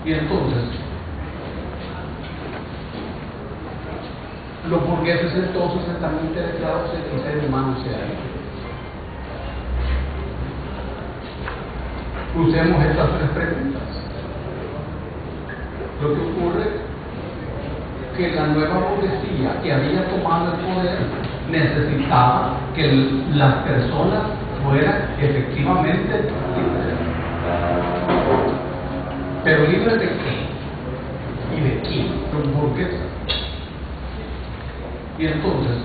Y entonces, los burgueses entonces están interesados en que el ser humano sea libre. Usemos estas tres preguntas. Lo que ocurre es que la nueva burguesía que había tomado el poder necesitaba que las personas fueran efectivamente libres. ¿Pero libres de qué? ¿Y de quién? Los burgueses. Y entonces,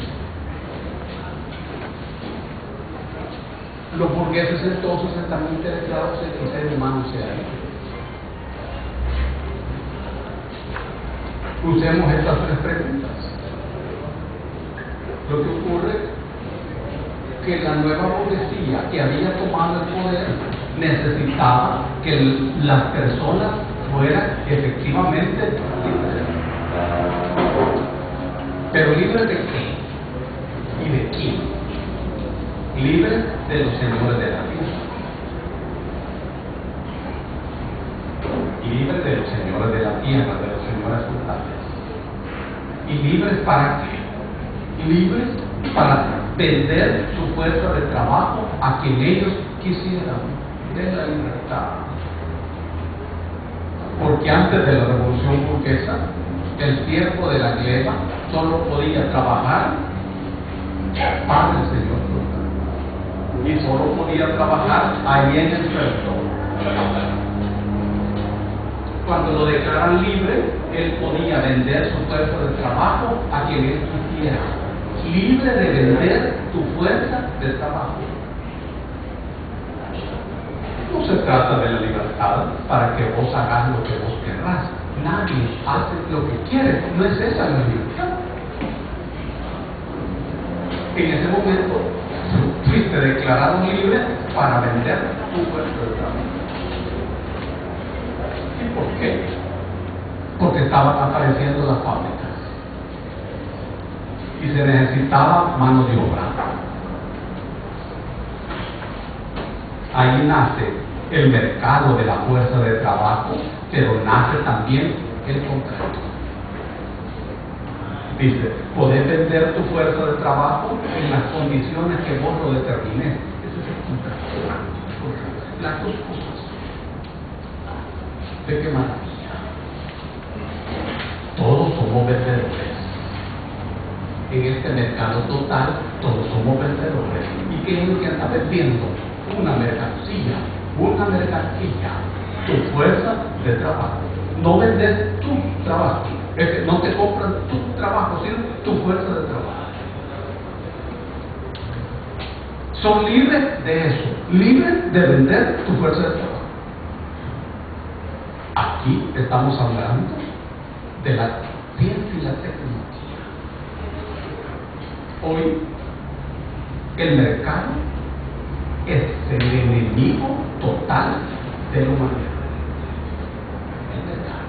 los burgueses entonces están interesados en que el ser humano sea libre. Usemos estas tres preguntas. Lo que ocurre es que la nueva burguesía que había tomado el poder necesitaba que las personas fueran efectivamente libres. ¿Pero libres de qué? ¿Y de quién? Libres de los señores de la tierra. Y libres de los señores de la tierra, de los señores feudales. ¿Y libres para qué? Libres para vender su fuerza de trabajo a quien ellos quisieran, de la libertad. Porque antes de la revolución burguesa, el siervo de la gleba solo podía trabajar para el señor feudal. Y solo podía trabajar ahí en el sueldo. Cuando lo declaran libre, él podía vender su fuerza de trabajo a quien él quisiera. Libre de vender tu fuerza de trabajo. No se trata de la libertad para que vos hagas lo que vos querrás. Nadie hace lo que quiere. No es esa la libertad. En ese momento fuiste declarado libre para vender tu fuerza de trabajo. ¿Y por qué? Porque estaban apareciendo las fábricas y se necesitaba mano de obra. Ahí nace el mercado de la fuerza de trabajo, pero nace también el contrato. Dice, podés vender tu fuerza de trabajo en las condiciones que vos lo determines. Eso es el contrato. Las dos cosas. ¿De qué maravilla? Todos somos vendedores. En este mercado total, todos somos vendedores. ¿Y qué es lo que anda vendiendo? Una mercancía, tu fuerza de trabajo. No vendes tu trabajo, es que no te compran tu trabajo, sino tu fuerza de trabajo. Son libres de eso, libres de vender tu fuerza de trabajo. Aquí estamos hablando de la ciencia y la tecnología. Hoy, el mercado es el enemigo total de la humanidad. El mercado.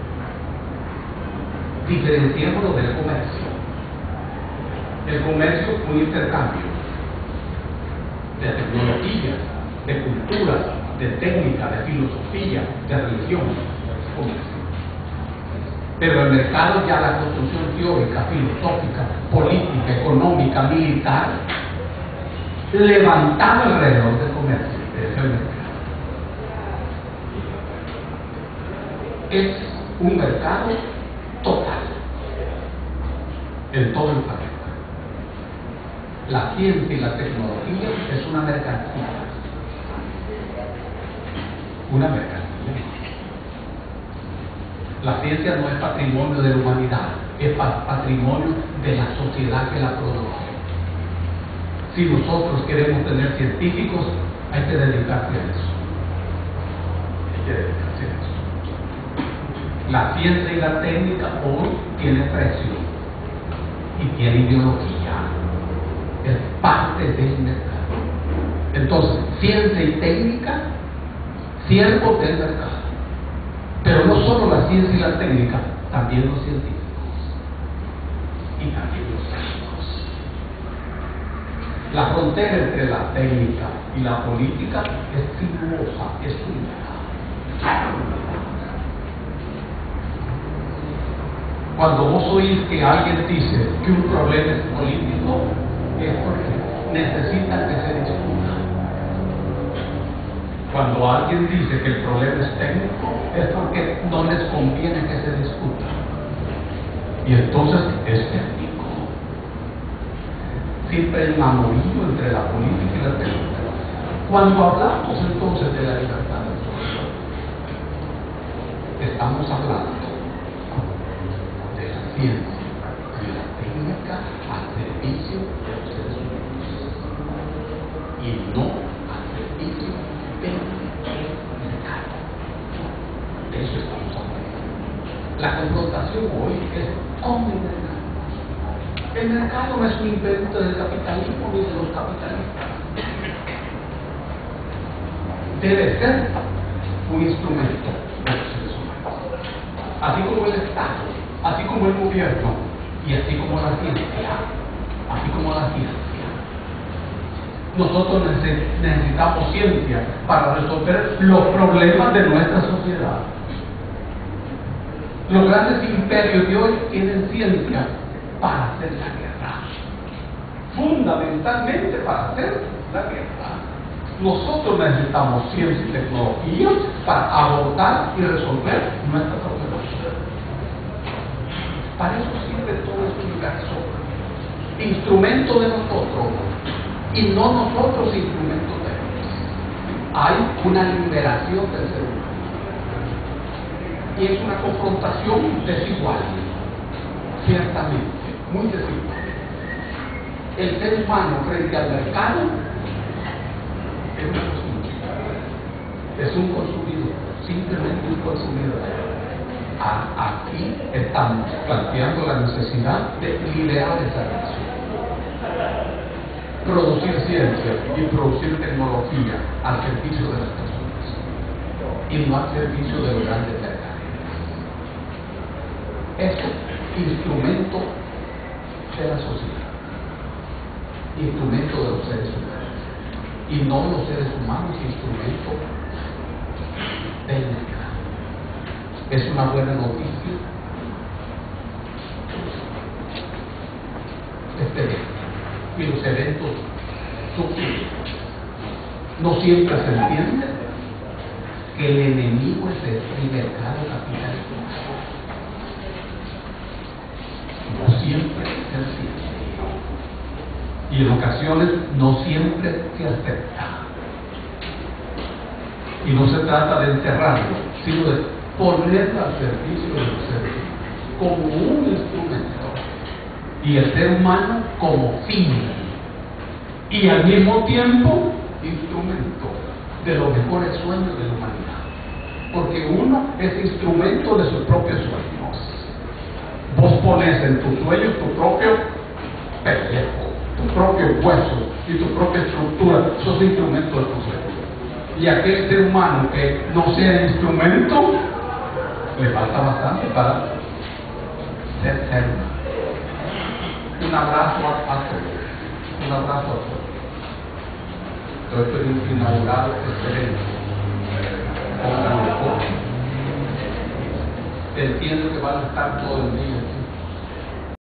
Diferenciémoslo del comercio. El comercio es un intercambio de tecnologías, de culturas, de técnica, de filosofía, de religión, comercio. Pero el mercado ya la construcción teórica, filosófica, política, económica, militar, levantado alrededor del comercio, es el mercado. Es un mercado total en todo el planeta. La ciencia y la tecnología es una mercancía. Una mercancía. La ciencia no es patrimonio de la humanidad, es patrimonio de la sociedad que la produce. Si nosotros queremos tener científicos, hay que dedicarse a eso. Hay que dedicarse a eso. La ciencia y la técnica hoy tienen precio y tiene ideología. Es parte del mercado. Entonces, ciencia y técnica, siervos del mercado. Pero no solo la ciencia y la técnica, también los científicos y también los técnicos. La frontera entre la técnica y la política es sinuosa, es única. Cuando vos oís que alguien dice que un problema es político, es porque necesita que se discuta. Cuando alguien dice que el problema es técnico, es porque no les conviene que se discuta. Y entonces es técnico. Siempre hay un amorío entre la política y la técnica. Cuando hablamos entonces de la libertad de expresión, estamos hablando de la ciencia y la técnica al servicio de los seres humanos y no al servicio del mercado. De eso estamos hablando. La confrontación hoy es con el mercado. El mercado no es un invento del capitalismo ni de los capitalistas. Debe ser un instrumento de los seres humanos. Así como el Estado, así como el gobierno y así como la ciencia. Así como la ciencia. Nosotros necesitamos ciencia para resolver los problemas de nuestra sociedad. Los grandes imperios de hoy tienen ciencia para hacer la guerra. Fundamentalmente para hacer la guerra. Nosotros necesitamos ciencia y tecnología para abordar y resolver nuestra problemática. Para eso sirve todo este universo. Instrumento de nosotros y no nosotros instrumento de ellos. Hay una liberación del ser humano. Y es una confrontación desigual, ciertamente, muy desigual. El ser humano frente al mercado es una consumidor, es un consumidor, simplemente un consumidor. Aquí estamos planteando la necesidad de liberar esa relación, producir ciencia y producir tecnología al servicio de las personas y no al servicio de los grandes mercados. Eso, instrumento de la sociedad, instrumento de los seres humanos, y no los seres humanos instrumento del mercado. Es una buena noticia este evento y los eventos sucesivos. No siempre se entiende que el enemigo es el mercado capitalista. No siempre se entiende. Y en ocasiones no siempre se acepta. Y no se trata de enterrarlo, sino de ponerlo al servicio de los seres humanos como un instrumento y el ser humano como fin y al mismo tiempo instrumento de los mejores sueños de la humanidad, porque uno es instrumento de sus propios sueños. Vos pones en tus sueños tu propio pellejo, tu propio hueso y tu propia estructura. Sos instrumento de tus sueños. Y aquel ser humano que no sea instrumento, le falta bastante para ser ser humano. Un abrazo a todos. Un abrazo a todos. Yo estoy inaugurado este evento. Entiendo que van a estar todo el día.